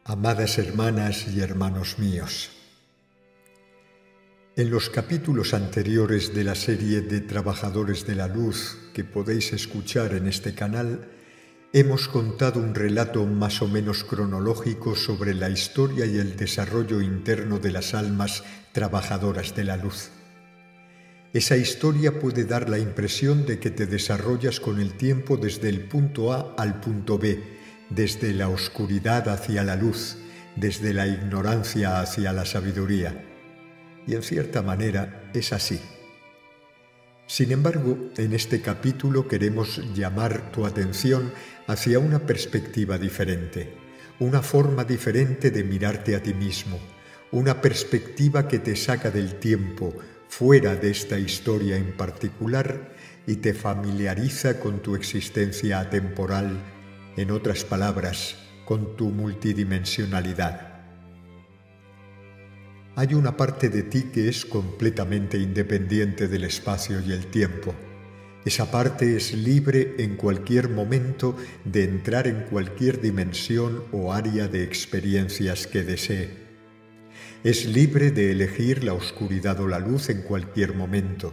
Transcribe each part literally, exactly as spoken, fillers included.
Amadas hermanas y hermanos míos, en los capítulos anteriores de la serie de Trabajadores de la Luz que podéis escuchar en este canal, hemos contado un relato más o menos cronológico sobre la historia y el desarrollo interno de las almas trabajadoras de la luz. Esa historia puede dar la impresión de que te desarrollas con el tiempo desde el punto A al punto B, desde la oscuridad hacia la luz, desde la ignorancia hacia la sabiduría. Y en cierta manera es así. Sin embargo, en este capítulo queremos llamar tu atención hacia una perspectiva diferente, una forma diferente de mirarte a ti mismo, una perspectiva que te saca del tiempo, fuera de esta historia en particular, y te familiariza con tu existencia atemporal, en otras palabras, con tu multidimensionalidad. Hay una parte de ti que es completamente independiente del espacio y el tiempo. Esa parte es libre en cualquier momento de entrar en cualquier dimensión o área de experiencias que desee. Es libre de elegir la oscuridad o la luz en cualquier momento.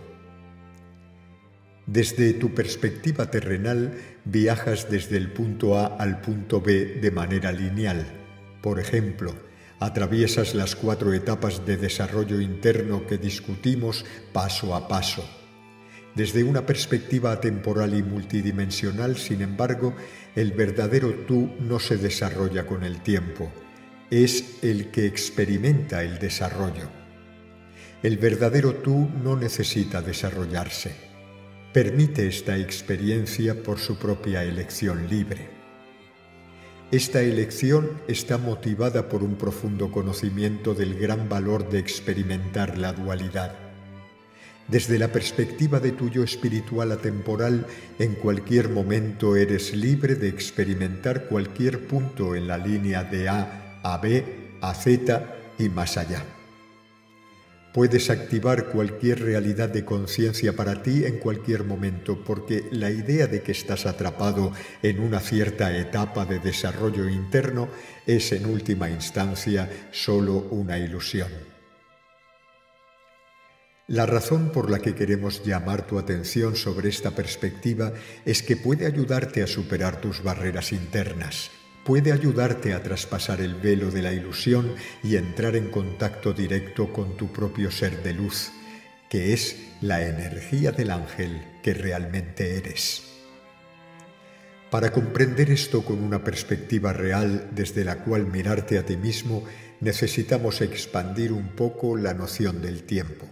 Desde tu perspectiva terrenal, viajas desde el punto A al punto B de manera lineal. Por ejemplo, atraviesas las cuatro etapas de desarrollo interno que discutimos paso a paso. Desde una perspectiva atemporal y multidimensional, sin embargo, el verdadero tú no se desarrolla con el tiempo. Es el que experimenta el desarrollo. El verdadero tú no necesita desarrollarse. Permite esta experiencia por su propia elección libre. Esta elección está motivada por un profundo conocimiento del gran valor de experimentar la dualidad. Desde la perspectiva de tu yo espiritual atemporal, en cualquier momento eres libre de experimentar cualquier punto en la línea de A a B, a Z y más allá. Puedes activar cualquier realidad de conciencia para ti en cualquier momento, porque la idea de que estás atrapado en una cierta etapa de desarrollo interno es en última instancia solo una ilusión. La razón por la que queremos llamar tu atención sobre esta perspectiva es que puede ayudarte a superar tus barreras internas. Puede ayudarte a traspasar el velo de la ilusión y entrar en contacto directo con tu propio ser de luz, que es la energía del ángel que realmente eres. Para comprender esto con una perspectiva real desde la cual mirarte a ti mismo, necesitamos expandir un poco la noción del tiempo.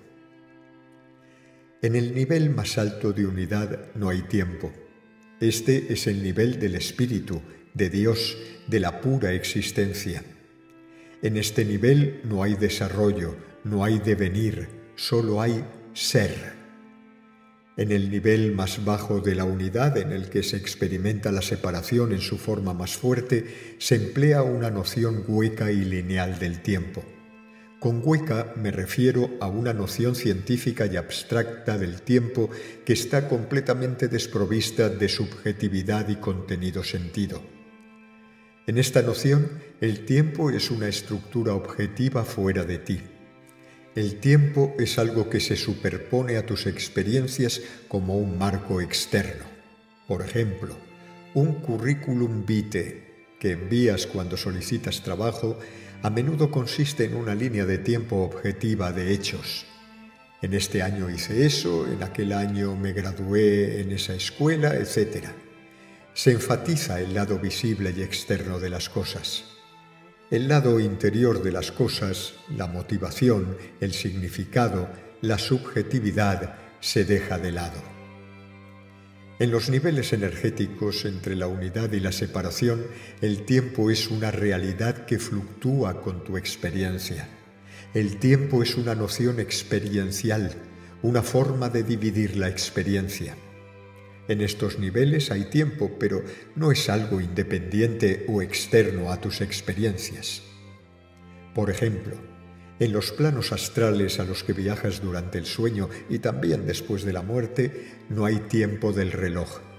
En el nivel más alto de unidad no hay tiempo. Este es el nivel del espíritu, de Dios, de la pura existencia. En este nivel no hay desarrollo, no hay devenir, solo hay ser. En el nivel más bajo de la unidad, en el que se experimenta la separación en su forma más fuerte, se emplea una noción hueca y lineal del tiempo. Con hueca me refiero a una noción científica y abstracta del tiempo que está completamente desprovista de subjetividad y contenido-sentido. En esta noción, el tiempo es una estructura objetiva fuera de ti. El tiempo es algo que se superpone a tus experiencias como un marco externo. Por ejemplo, un currículum vitae que envías cuando solicitas trabajo a menudo consiste en una línea de tiempo objetiva de hechos. En este año hice eso, en aquel año me gradué en esa escuela, etcétera. Se enfatiza el lado visible y externo de las cosas. El lado interior de las cosas, la motivación, el significado, la subjetividad, se deja de lado. En los niveles energéticos, entre la unidad y la separación, el tiempo es una realidad que fluctúa con tu experiencia. El tiempo es una noción experiencial, una forma de dividir la experiencia. En estos niveles hay tiempo, pero no es algo independiente o externo a tus experiencias. Por ejemplo, en los planos astrales a los que viajas durante el sueño y también después de la muerte, no hay tiempo del reloj.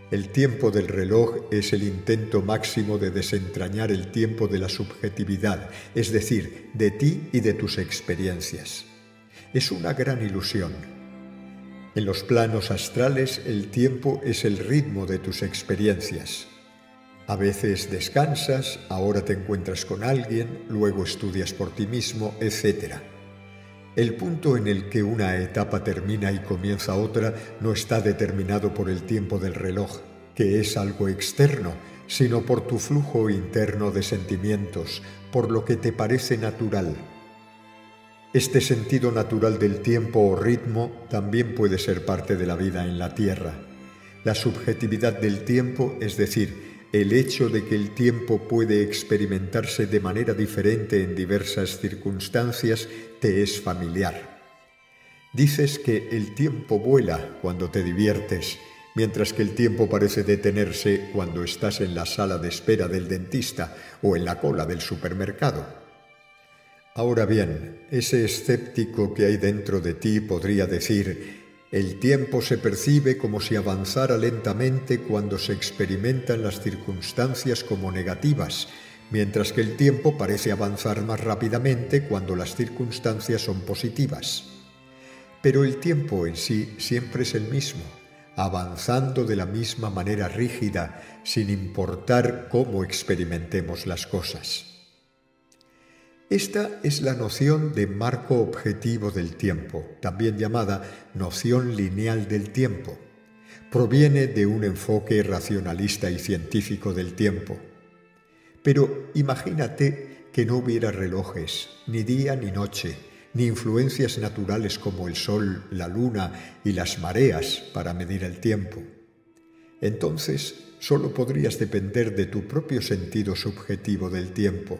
El tiempo del reloj es el intento máximo de desentrañar el tiempo de la subjetividad, es decir, de ti y de tus experiencias. Es una gran ilusión. En los planos astrales, el tiempo es el ritmo de tus experiencias. A veces descansas, ahora te encuentras con alguien, luego estudias por ti mismo, etcétera. El punto en el que una etapa termina y comienza otra no está determinado por el tiempo del reloj, que es algo externo, sino por tu flujo interno de sentimientos, por lo que te parece natural. Este sentido natural del tiempo o ritmo también puede ser parte de la vida en la Tierra. La subjetividad del tiempo, es decir, el hecho de que el tiempo puede experimentarse de manera diferente en diversas circunstancias, te es familiar. Dices que el tiempo vuela cuando te diviertes, mientras que el tiempo parece detenerse cuando estás en la sala de espera del dentista o en la cola del supermercado. Ahora bien, ese escéptico que hay dentro de ti podría decir: el tiempo se percibe como si avanzara lentamente cuando se experimentan las circunstancias como negativas, mientras que el tiempo parece avanzar más rápidamente cuando las circunstancias son positivas. Pero el tiempo en sí siempre es el mismo, avanzando de la misma manera rígida, sin importar cómo experimentemos las cosas. Esta es la noción de marco objetivo del tiempo, también llamada noción lineal del tiempo. Proviene de un enfoque racionalista y científico del tiempo. Pero imagínate que no hubiera relojes, ni día ni noche, ni influencias naturales como el sol, la luna y las mareas para medir el tiempo. Entonces, solo podrías depender de tu propio sentido subjetivo del tiempo.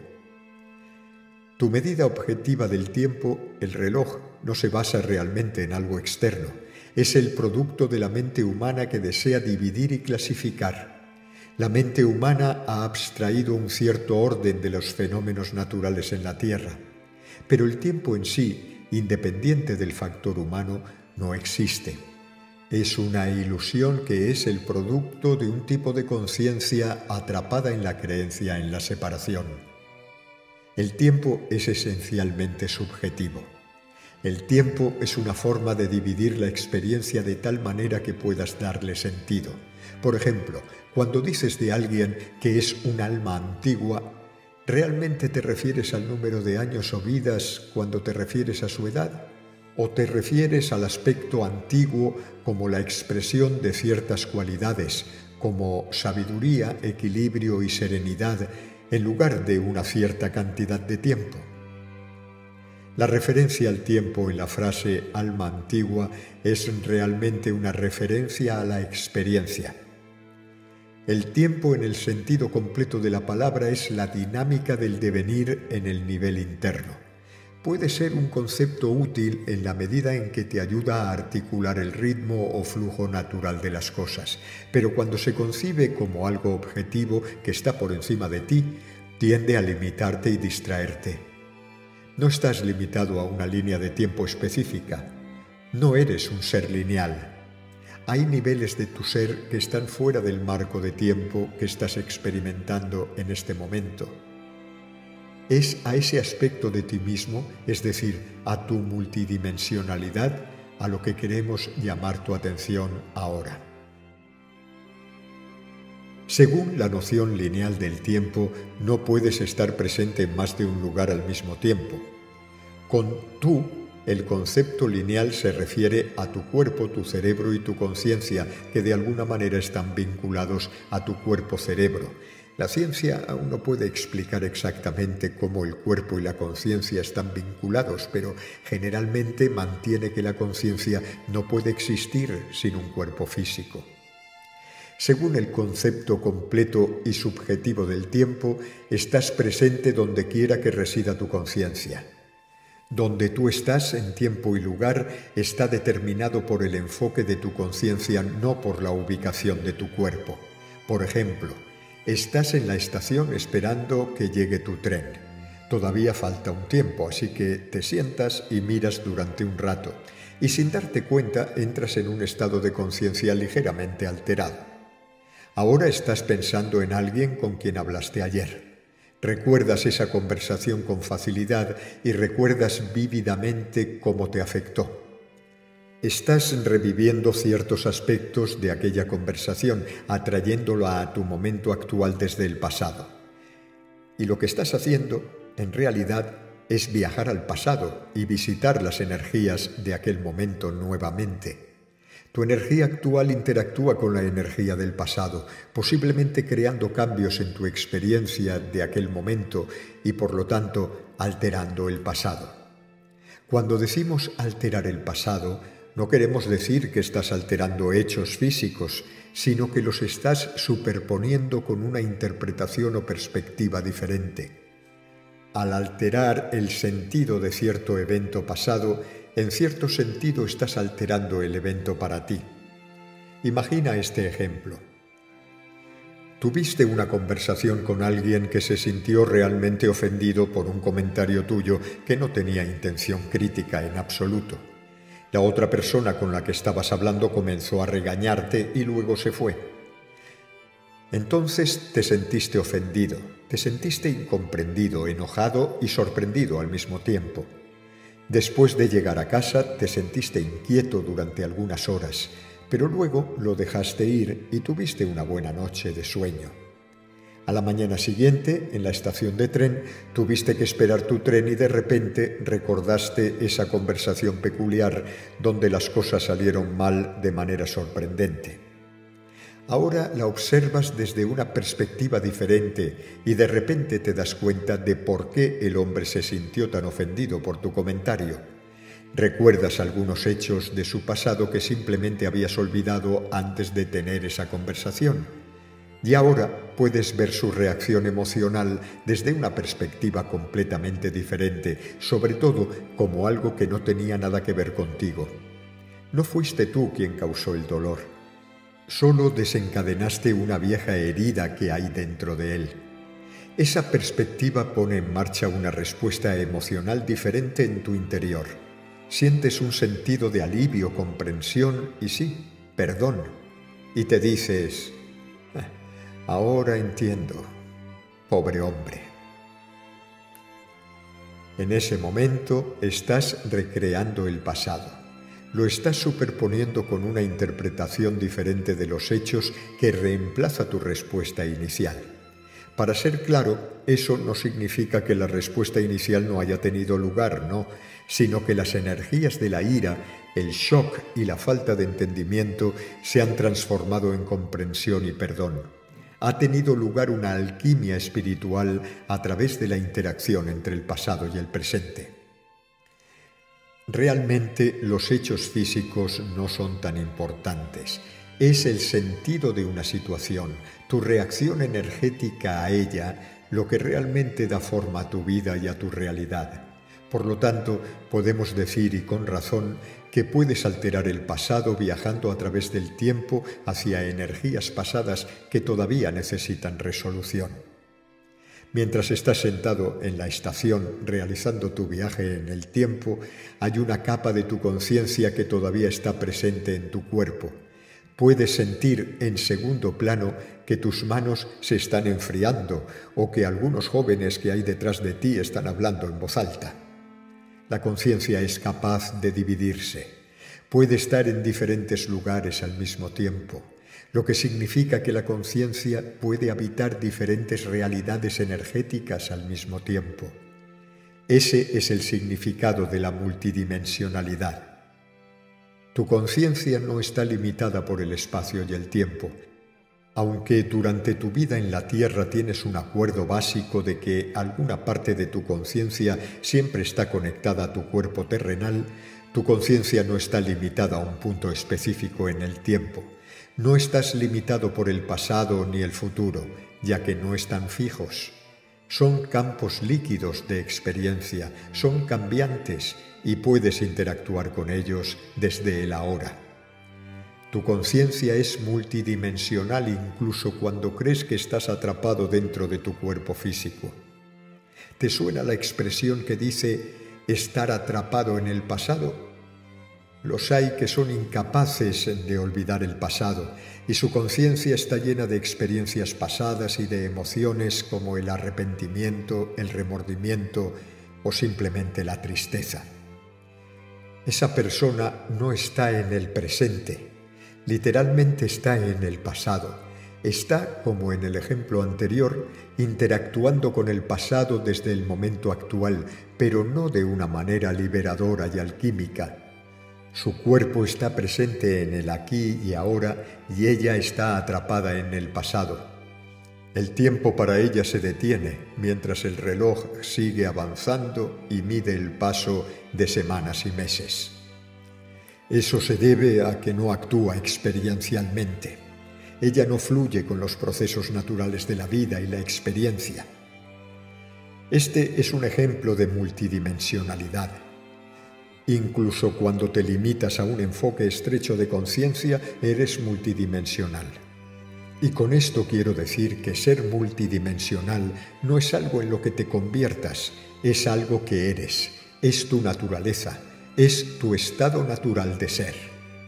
Tu medida objetiva del tiempo, el reloj, no se basa realmente en algo externo. Es el producto de la mente humana que desea dividir y clasificar. La mente humana ha abstraído un cierto orden de los fenómenos naturales en la Tierra. Pero el tiempo en sí, independiente del factor humano, no existe. Es una ilusión que es el producto de un tipo de conciencia atrapada en la creencia en la separación. El tiempo es esencialmente subjetivo. El tiempo es una forma de dividir la experiencia de tal manera que puedas darle sentido. Por ejemplo, cuando dices de alguien que es un alma antigua, ¿realmente te refieres al número de años o vidas cuando te refieres a su edad? ¿O te refieres al aspecto antiguo como la expresión de ciertas cualidades, como sabiduría, equilibrio y serenidad, en lugar de una cierta cantidad de tiempo? La referencia al tiempo en la frase alma antigua es realmente una referencia a la experiencia. El tiempo en el sentido completo de la palabra es la dinámica del devenir en el nivel interno. Puede ser un concepto útil en la medida en que te ayuda a articular el ritmo o flujo natural de las cosas, pero cuando se concibe como algo objetivo que está por encima de ti, tiende a limitarte y distraerte. No estás limitado a una línea de tiempo específica. No eres un ser lineal. Hay niveles de tu ser que están fuera del marco de tiempo que estás experimentando en este momento. Es a ese aspecto de ti mismo, es decir, a tu multidimensionalidad, a lo que queremos llamar tu atención ahora. Según la noción lineal del tiempo, no puedes estar presente en más de un lugar al mismo tiempo. Con tú, el concepto lineal se refiere a tu cuerpo, tu cerebro y tu conciencia, que de alguna manera están vinculados a tu cuerpo-cerebro. La ciencia aún no puede explicar exactamente cómo el cuerpo y la conciencia están vinculados, pero generalmente mantiene que la conciencia no puede existir sin un cuerpo físico. Según el concepto completo y subjetivo del tiempo, estás presente donde quiera que resida tu conciencia. Donde tú estás en tiempo y lugar está determinado por el enfoque de tu conciencia, no por la ubicación de tu cuerpo. Por ejemplo, estás en la estación esperando que llegue tu tren. Todavía falta un tiempo, así que te sientas y miras durante un rato, y sin darte cuenta entras en un estado de conciencia ligeramente alterado. Ahora estás pensando en alguien con quien hablaste ayer. Recuerdas esa conversación con facilidad y recuerdas vívidamente cómo te afectó. Estás reviviendo ciertos aspectos de aquella conversación, atrayéndola a tu momento actual desde el pasado. Y lo que estás haciendo, en realidad, es viajar al pasado y visitar las energías de aquel momento nuevamente. Tu energía actual interactúa con la energía del pasado, posiblemente creando cambios en tu experiencia de aquel momento y, por lo tanto, alterando el pasado. Cuando decimos alterar el pasado, no queremos decir que estás alterando hechos físicos, sino que los estás superponiendo con una interpretación o perspectiva diferente. Al alterar el sentido de cierto evento pasado, en cierto sentido estás alterando el evento para ti. Imagina este ejemplo. Tuviste una conversación con alguien que se sintió realmente ofendido por un comentario tuyo que no tenía intención crítica en absoluto. La otra persona con la que estabas hablando comenzó a regañarte y luego se fue. Entonces te sentiste ofendido, te sentiste incomprendido, enojado y sorprendido al mismo tiempo. Después de llegar a casa te sentiste inquieto durante algunas horas, pero luego lo dejaste ir y tuviste una buena noche de sueño. A la mañana siguiente, en la estación de tren, tuviste que esperar tu tren y de repente recordaste esa conversación peculiar donde las cosas salieron mal de manera sorprendente. Ahora la observas desde una perspectiva diferente y de repente te das cuenta de por qué el hombre se sintió tan ofendido por tu comentario. Recuerdas algunos hechos de su pasado que simplemente habías olvidado antes de tener esa conversación. Y ahora puedes ver su reacción emocional desde una perspectiva completamente diferente, sobre todo como algo que no tenía nada que ver contigo. No fuiste tú quien causó el dolor. Solo desencadenaste una vieja herida que hay dentro de él. Esa perspectiva pone en marcha una respuesta emocional diferente en tu interior. Sientes un sentido de alivio, comprensión y sí, perdón. Y te dices, ah, ahora entiendo, pobre hombre. En ese momento estás recreando el pasado. Lo estás superponiendo con una interpretación diferente de los hechos que reemplaza tu respuesta inicial. Para ser claro, eso no significa que la respuesta inicial no haya tenido lugar, no, sino que las energías de la ira, el shock y la falta de entendimiento se han transformado en comprensión y perdón. Ha tenido lugar una alquimia espiritual a través de la interacción entre el pasado y el presente. Realmente los hechos físicos no son tan importantes. Es el sentido de una situación, tu reacción energética a ella, lo que realmente da forma a tu vida y a tu realidad. Por lo tanto, podemos decir, y con razón, que puedes alterar el pasado viajando a través del tiempo hacia energías pasadas que todavía necesitan resolución. Mientras estás sentado en la estación realizando tu viaje en el tiempo, hay una capa de tu conciencia que todavía está presente en tu cuerpo. Puedes sentir en segundo plano que tus manos se están enfriando o que algunos jóvenes que hay detrás de ti están hablando en voz alta. La conciencia es capaz de dividirse. Puede estar en diferentes lugares al mismo tiempo, lo que significa que la conciencia puede habitar diferentes realidades energéticas al mismo tiempo. Ese es el significado de la multidimensionalidad. Tu conciencia no está limitada por el espacio y el tiempo. Aunque durante tu vida en la Tierra tienes un acuerdo básico de que alguna parte de tu conciencia siempre está conectada a tu cuerpo terrenal, tu conciencia no está limitada a un punto específico en el tiempo. No estás limitado por el pasado ni el futuro, ya que no están fijos. Son campos líquidos de experiencia, son cambiantes y puedes interactuar con ellos desde el ahora. Tu conciencia es multidimensional incluso cuando crees que estás atrapado dentro de tu cuerpo físico. ¿Te suena la expresión que dice estar atrapado en el pasado? Los hay que son incapaces de olvidar el pasado y su conciencia está llena de experiencias pasadas y de emociones como el arrepentimiento, el remordimiento o simplemente la tristeza. Esa persona no está en el presente, literalmente está en el pasado. Está, como en el ejemplo anterior, interactuando con el pasado desde el momento actual, pero no de una manera liberadora y alquímica. Su cuerpo está presente en el aquí y ahora y ella está atrapada en el pasado. El tiempo para ella se detiene mientras el reloj sigue avanzando y mide el paso de semanas y meses. Eso se debe a que no actúa experiencialmente. Ella no fluye con los procesos naturales de la vida y la experiencia. Este es un ejemplo de multidimensionalidad. Incluso cuando te limitas a un enfoque estrecho de conciencia, eres multidimensional. Y con esto quiero decir que ser multidimensional no es algo en lo que te conviertas, es algo que eres, es tu naturaleza, es tu estado natural de ser.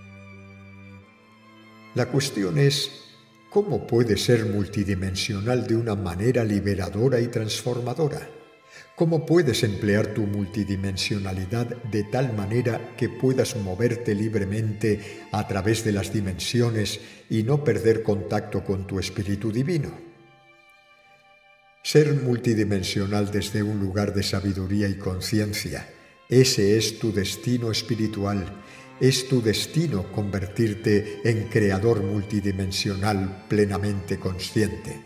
La cuestión es, ¿cómo puedes ser multidimensional de una manera liberadora y transformadora? ¿Cómo puedes emplear tu multidimensionalidad de tal manera que puedas moverte libremente a través de las dimensiones y no perder contacto con tu espíritu divino? Ser multidimensional desde un lugar de sabiduría y conciencia, ese es tu destino espiritual. Es tu destino convertirte en creador multidimensional plenamente consciente.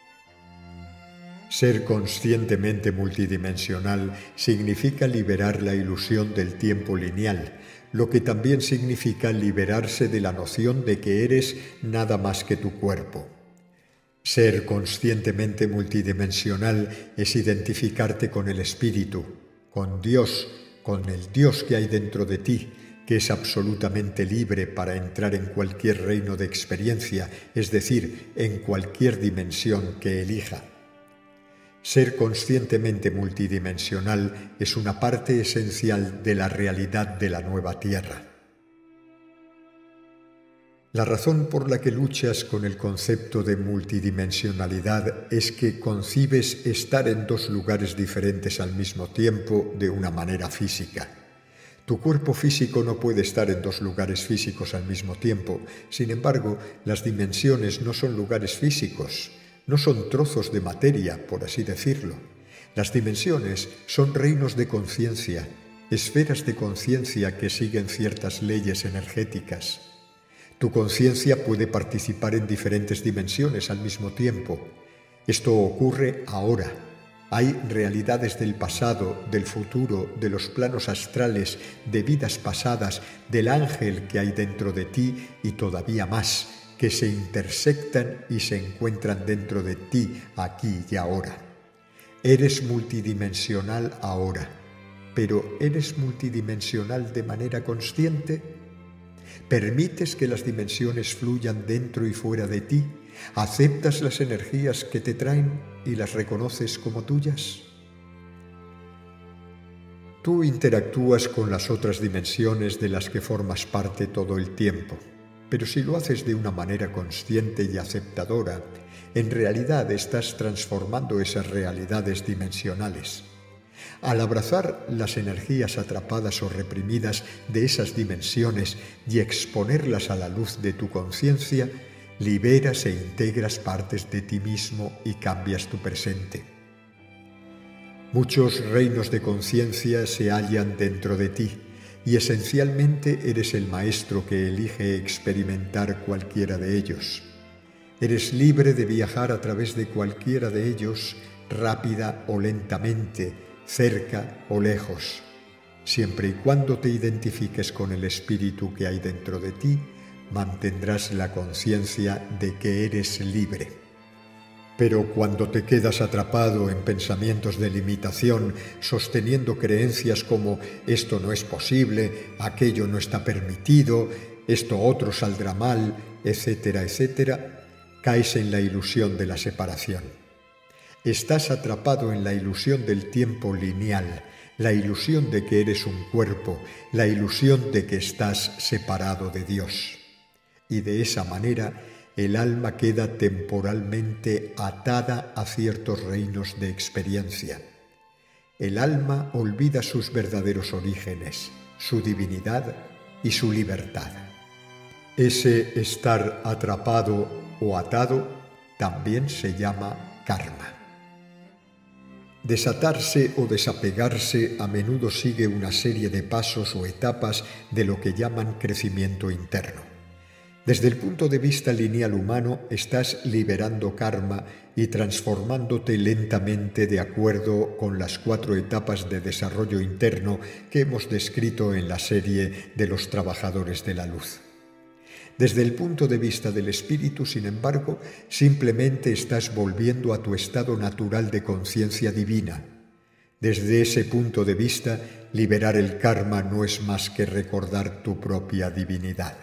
Ser conscientemente multidimensional significa liberar la ilusión del tiempo lineal, lo que también significa liberarse de la noción de que eres nada más que tu cuerpo. Ser conscientemente multidimensional es identificarte con el espíritu, con Dios, con el Dios que hay dentro de ti, que es absolutamente libre para entrar en cualquier reino de experiencia, es decir, en cualquier dimensión que elija. Ser conscientemente multidimensional es una parte esencial de la realidad de la nueva Tierra. La razón por la que luchas con el concepto de multidimensionalidad es que concibes estar en dos lugares diferentes al mismo tiempo de una manera física. Tu cuerpo físico no puede estar en dos lugares físicos al mismo tiempo. Sin embargo, las dimensiones no son lugares físicos, no son trozos de materia, por así decirlo. Las dimensiones son reinos de conciencia, esferas de conciencia que siguen ciertas leyes energéticas. Tu conciencia puede participar en diferentes dimensiones al mismo tiempo. Esto ocurre ahora. Hay realidades del pasado, del futuro, de los planos astrales, de vidas pasadas, del ángel que hay dentro de ti y todavía más, que se intersectan y se encuentran dentro de ti, aquí y ahora. Eres multidimensional ahora, pero ¿eres multidimensional de manera consciente? ¿Permites que las dimensiones fluyan dentro y fuera de ti? ¿Aceptas las energías que te traen y las reconoces como tuyas? Tú interactúas con las otras dimensiones de las que formas parte todo el tiempo, pero si lo haces de una manera consciente y aceptadora, en realidad estás transformando esas realidades dimensionales. Al abrazar las energías atrapadas o reprimidas de esas dimensiones y exponerlas a la luz de tu conciencia, liberas e integras partes de ti mismo y cambias tu presente. Muchos reinos de conciencia se hallan dentro de ti y esencialmente eres el maestro que elige experimentar cualquiera de ellos. Eres libre de viajar a través de cualquiera de ellos, rápida o lentamente, cerca o lejos. Siempre y cuando te identifiques con el espíritu que hay dentro de ti, mantendrás la conciencia de que eres libre. Pero cuando te quedas atrapado en pensamientos de limitación, sosteniendo creencias como esto no es posible, aquello no está permitido, esto otro saldrá mal, etcétera, etcétera, caes en la ilusión de la separación. Estás atrapado en la ilusión del tiempo lineal, la ilusión de que eres un cuerpo, la ilusión de que estás separado de Dios. Y de esa manera el alma queda temporalmente atada a ciertos reinos de experiencia. El alma olvida sus verdaderos orígenes, su divinidad y su libertad. Ese estar atrapado o atado también se llama karma. Desatarse o desapegarse a menudo sigue una serie de pasos o etapas de lo que llaman crecimiento interno. Desde el punto de vista lineal humano, estás liberando karma y transformándote lentamente de acuerdo con las cuatro etapas de desarrollo interno que hemos descrito en la serie de los trabajadores de la luz. Desde el punto de vista del espíritu, sin embargo, simplemente estás volviendo a tu estado natural de conciencia divina. Desde ese punto de vista, liberar el karma no es más que recordar tu propia divinidad.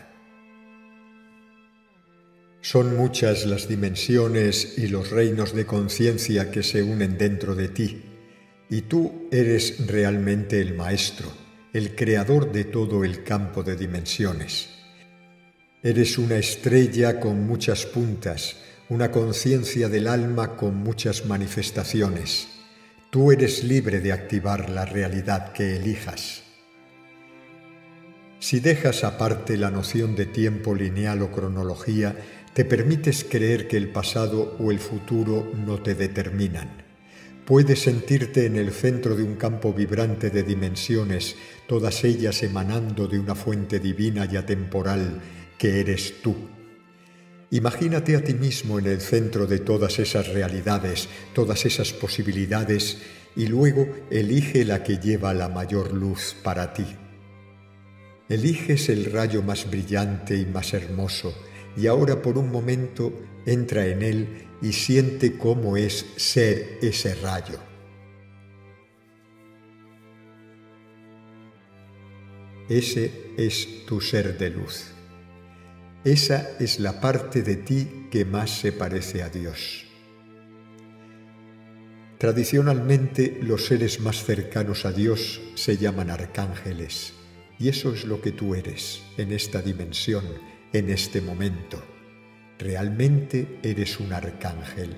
Son muchas las dimensiones y los reinos de conciencia que se unen dentro de ti, y tú eres realmente el maestro, el creador de todo el campo de dimensiones. Eres una estrella con muchas puntas, una conciencia del alma con muchas manifestaciones. Tú eres libre de activar la realidad que elijas. Si dejas aparte la noción de tiempo lineal o cronología, te permites creer que el pasado o el futuro no te determinan. Puedes sentirte en el centro de un campo vibrante de dimensiones, todas ellas emanando de una fuente divina y atemporal, que eres tú. Imagínate a ti mismo en el centro de todas esas realidades, todas esas posibilidades, y luego elige la que lleva la mayor luz para ti. Eliges el rayo más brillante y más hermoso, y ahora por un momento entra en él y siente cómo es ser ese rayo. Ese es tu ser de luz. Esa es la parte de ti que más se parece a Dios. Tradicionalmente, los seres más cercanos a Dios se llaman arcángeles, y eso es lo que tú eres en esta dimensión, en este momento. Realmente eres un arcángel.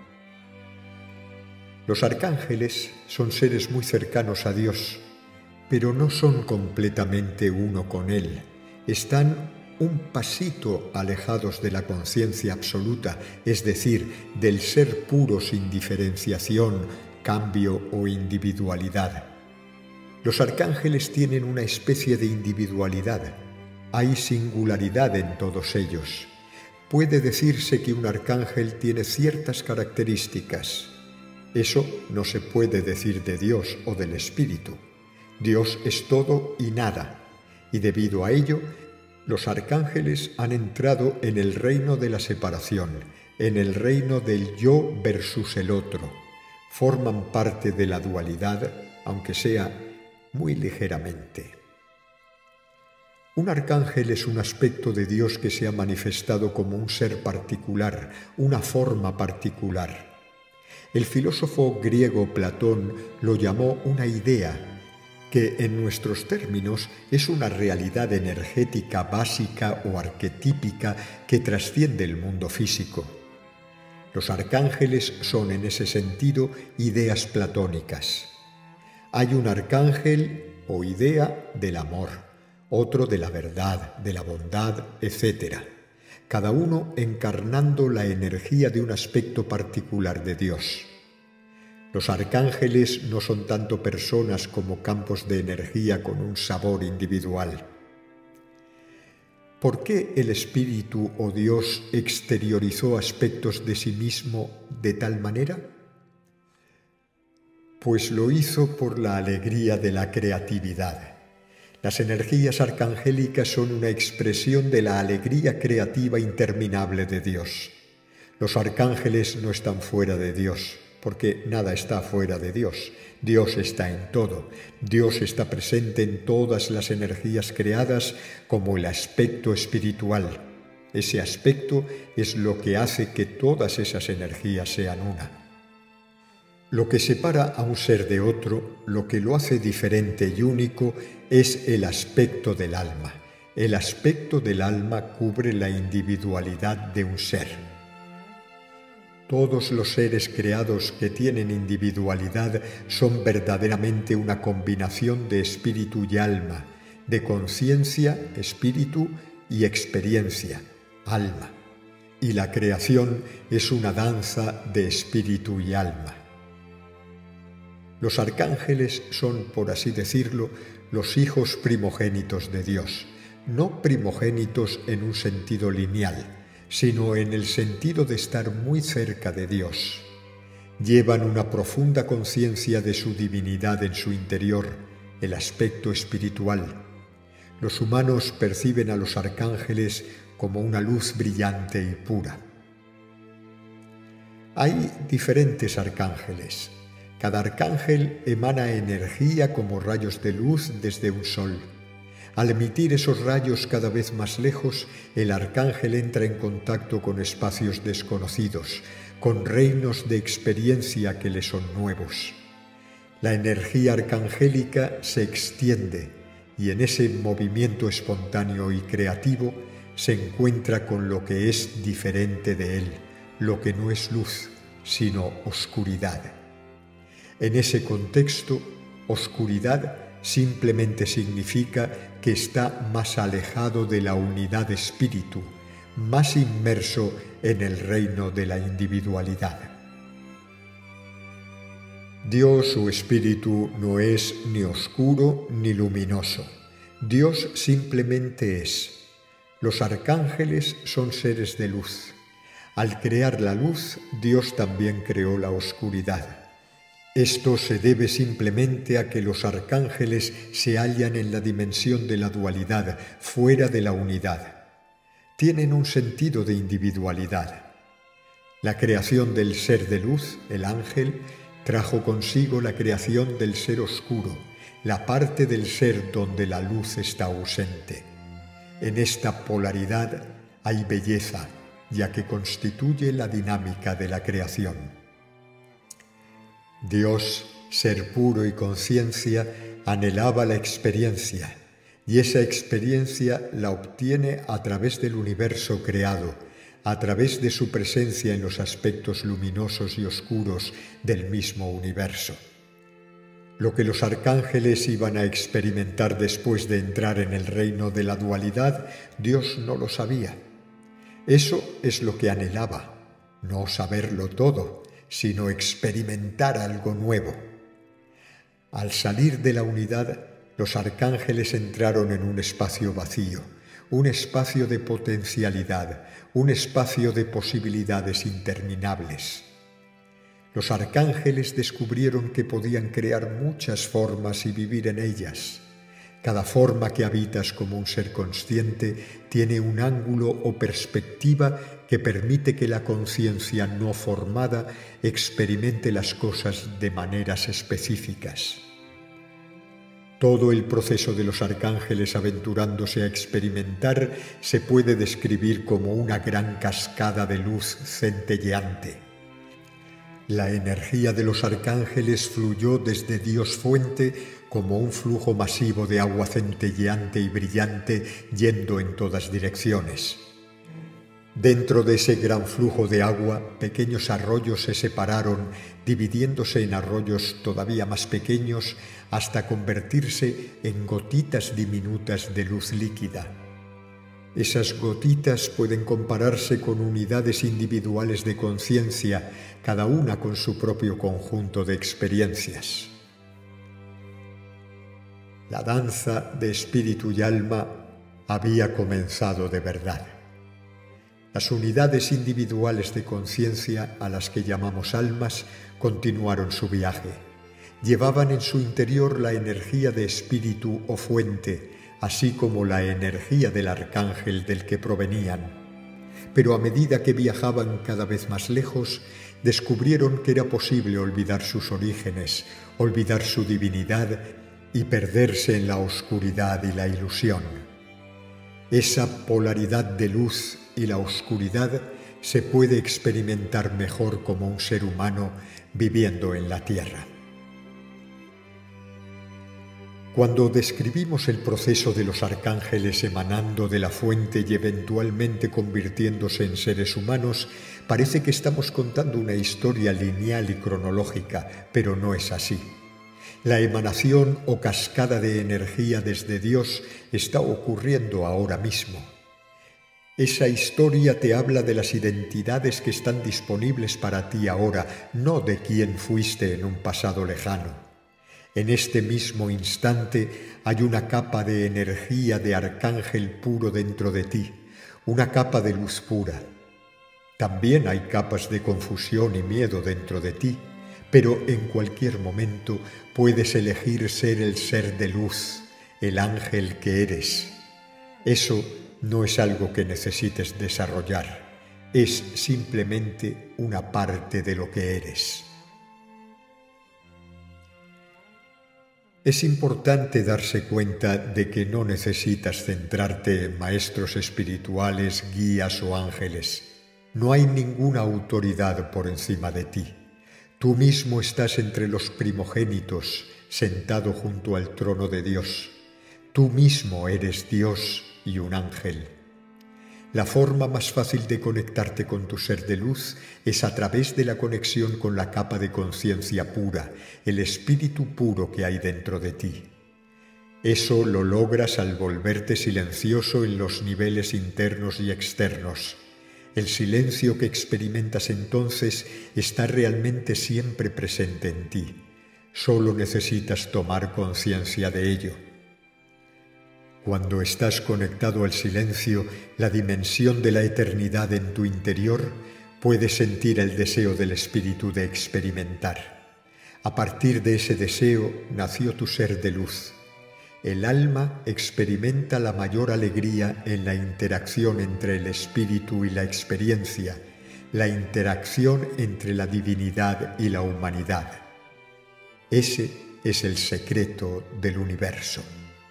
Los arcángeles son seres muy cercanos a Dios, pero no son completamente uno con Él. Están un pasito alejados de la conciencia absoluta, es decir, del ser puro sin diferenciación, cambio o individualidad. Los arcángeles tienen una especie de individualidad. Hay singularidad en todos ellos. Puede decirse que un arcángel tiene ciertas características. Eso no se puede decir de Dios o del Espíritu. Dios es todo y nada, y debido a ello, los arcángeles han entrado en el reino de la separación, en el reino del yo versus el otro. Forman parte de la dualidad, aunque sea muy ligeramente. Un arcángel es un aspecto de Dios que se ha manifestado como un ser particular, una forma particular. El filósofo griego Platón lo llamó una idea, que en nuestros términos es una realidad energética básica o arquetípica que trasciende el mundo físico. Los arcángeles son en ese sentido ideas platónicas. Hay un arcángel o idea del amor, otro de la verdad, de la bondad, etcétera, cada uno encarnando la energía de un aspecto particular de Dios. Los arcángeles no son tanto personas como campos de energía con un sabor individual. ¿Por qué el Espíritu o Dios exteriorizó aspectos de sí mismo de tal manera? Pues lo hizo por la alegría de la creatividad. Las energías arcangélicas son una expresión de la alegría creativa interminable de Dios. Los arcángeles no están fuera de Dios, porque nada está fuera de Dios. Dios está en todo. Dios está presente en todas las energías creadas como el aspecto espiritual. Ese aspecto es lo que hace que todas esas energías sean una. Lo que separa a un ser de otro, lo que lo hace diferente y único, es el aspecto del alma. El aspecto del alma cubre la individualidad de un ser. Todos los seres creados que tienen individualidad son verdaderamente una combinación de espíritu y alma, de conciencia, espíritu y experiencia, alma. Y la creación es una danza de espíritu y alma. Los arcángeles son, por así decirlo, los hijos primogénitos de Dios, no primogénitos en un sentido lineal, sino en el sentido de estar muy cerca de Dios. Llevan una profunda conciencia de su divinidad en su interior, el aspecto espiritual. Los humanos perciben a los arcángeles como una luz brillante y pura. Hay diferentes arcángeles. Cada arcángel emana energía como rayos de luz desde un sol. Al emitir esos rayos cada vez más lejos, el arcángel entra en contacto con espacios desconocidos, con reinos de experiencia que le son nuevos. La energía arcangélica se extiende y en ese movimiento espontáneo y creativo se encuentra con lo que es diferente de él, lo que no es luz, sino oscuridad. En ese contexto, oscuridad simplemente significa que está más alejado de la unidad de espíritu, más inmerso en el reino de la individualidad. Dios o espíritu no es ni oscuro ni luminoso. Dios simplemente es. Los arcángeles son seres de luz. Al crear la luz, Dios también creó la oscuridad. Esto se debe simplemente a que los arcángeles se hallan en la dimensión de la dualidad, fuera de la unidad. Tienen un sentido de individualidad. La creación del ser de luz, el ángel, trajo consigo la creación del ser oscuro, la parte del ser donde la luz está ausente. En esta polaridad hay belleza, ya que constituye la dinámica de la creación. Dios, ser puro y conciencia, anhelaba la experiencia, y esa experiencia la obtiene a través del universo creado, a través de su presencia en los aspectos luminosos y oscuros del mismo universo. Lo que los arcángeles iban a experimentar después de entrar en el reino de la dualidad, Dios no lo sabía. Eso es lo que anhelaba, no saberlo todo, sino experimentar algo nuevo. Al salir de la unidad, los arcángeles entraron en un espacio vacío, un espacio de potencialidad, un espacio de posibilidades interminables. Los arcángeles descubrieron que podían crear muchas formas y vivir en ellas. Cada forma que habitas como un ser consciente tiene un ángulo o perspectiva que permite que la conciencia no formada experimente las cosas de maneras específicas. Todo el proceso de los arcángeles aventurándose a experimentar se puede describir como una gran cascada de luz centelleante. La energía de los arcángeles fluyó desde Dios Fuente como un flujo masivo de agua centelleante y brillante yendo en todas direcciones. Dentro de ese gran flujo de agua, pequeños arroyos se separaron, dividiéndose en arroyos todavía más pequeños hasta convertirse en gotitas diminutas de luz líquida. Esas gotitas pueden compararse con unidades individuales de conciencia, cada una con su propio conjunto de experiencias. La danza de espíritu y alma había comenzado de verdad. Las unidades individuales de conciencia, a las que llamamos almas, continuaron su viaje. Llevaban en su interior la energía de espíritu o fuente, así como la energía del arcángel del que provenían. Pero a medida que viajaban cada vez más lejos, descubrieron que era posible olvidar sus orígenes, olvidar su divinidad y perderse en la oscuridad y la ilusión. Esa polaridad de luz y la oscuridad se puede experimentar mejor como un ser humano viviendo en la tierra. Cuando describimos el proceso de los arcángeles emanando de la fuente y eventualmente convirtiéndose en seres humanos, parece que estamos contando una historia lineal y cronológica, pero no es así. La emanación o cascada de energía desde Dios está ocurriendo ahora mismo. Esa historia te habla de las identidades que están disponibles para ti ahora, no de quién fuiste en un pasado lejano. En este mismo instante hay una capa de energía de arcángel puro dentro de ti, una capa de luz pura. También hay capas de confusión y miedo dentro de ti, pero en cualquier momento puedes elegir ser el ser de luz, el ángel que eres. Eso no es algo que necesites desarrollar, es simplemente una parte de lo que eres. Es importante darse cuenta de que no necesitas centrarte en maestros espirituales, guías o ángeles. No hay ninguna autoridad por encima de ti. Tú mismo estás entre los primogénitos, sentado junto al trono de Dios. Tú mismo eres Dios y un ángel. La forma más fácil de conectarte con tu ser de luz es a través de la conexión con la capa de conciencia pura, el espíritu puro que hay dentro de ti. Eso lo logras al volverte silencioso en los niveles internos y externos. El silencio que experimentas entonces está realmente siempre presente en ti. Solo necesitas tomar conciencia de ello. Cuando estás conectado al silencio, la dimensión de la eternidad en tu interior, puedes sentir el deseo del espíritu de experimentar. A partir de ese deseo nació tu ser de luz. El alma experimenta la mayor alegría en la interacción entre el espíritu y la experiencia, la interacción entre la divinidad y la humanidad. Ese es el secreto del universo.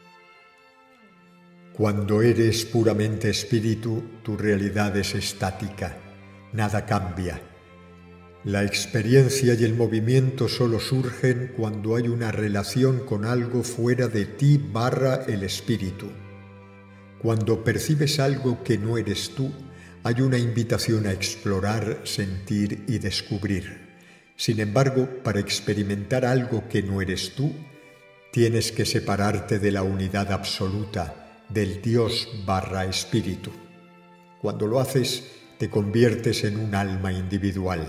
Cuando eres puramente espíritu, tu realidad es estática, nada cambia. La experiencia y el movimiento solo surgen cuando hay una relación con algo fuera de ti barra el espíritu. Cuando percibes algo que no eres tú, hay una invitación a explorar, sentir y descubrir. Sin embargo, para experimentar algo que no eres tú, tienes que separarte de la unidad absoluta, del Dios barra espíritu. Cuando lo haces, te conviertes en un alma individual.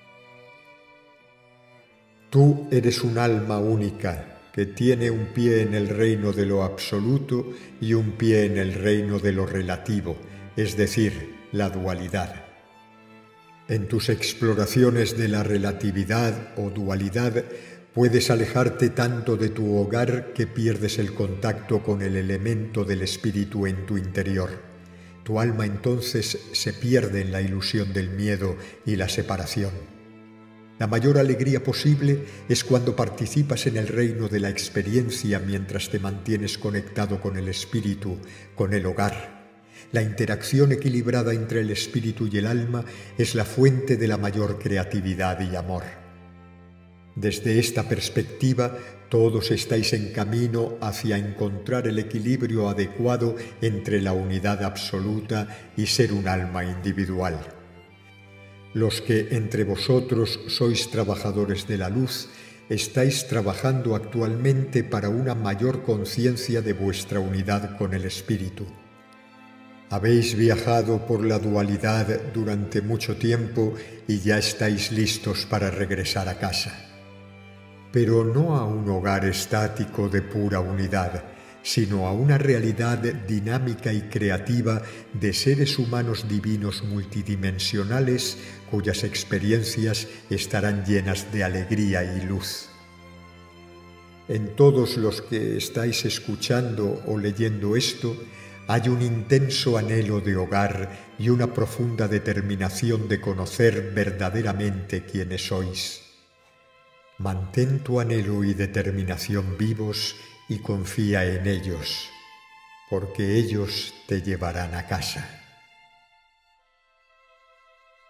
Tú eres un alma única que tiene un pie en el reino de lo absoluto y un pie en el reino de lo relativo, es decir, la dualidad. En tus exploraciones de la relatividad o dualidad, puedes alejarte tanto de tu hogar que pierdes el contacto con el elemento del espíritu en tu interior. Tu alma entonces se pierde en la ilusión del miedo y la separación. La mayor alegría posible es cuando participas en el reino de la experiencia mientras te mantienes conectado con el espíritu, con el hogar. La interacción equilibrada entre el espíritu y el alma es la fuente de la mayor creatividad y amor. Desde esta perspectiva, todos estáis en camino hacia encontrar el equilibrio adecuado entre la unidad absoluta y ser un alma individual. Los que entre vosotros sois trabajadores de la luz, estáis trabajando actualmente para una mayor conciencia de vuestra unidad con el espíritu. Habéis viajado por la dualidad durante mucho tiempo y ya estáis listos para regresar a casa. Pero no a un hogar estático de pura unidad, sino a una realidad dinámica y creativa de seres humanos divinos multidimensionales cuyas experiencias estarán llenas de alegría y luz. En todos los que estáis escuchando o leyendo esto, hay un intenso anhelo de hogar y una profunda determinación de conocer verdaderamente quiénes sois. Mantén tu anhelo y determinación vivos y confía en ellos, porque ellos te llevarán a casa.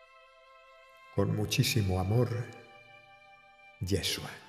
Con muchísimo amor, Yeshua.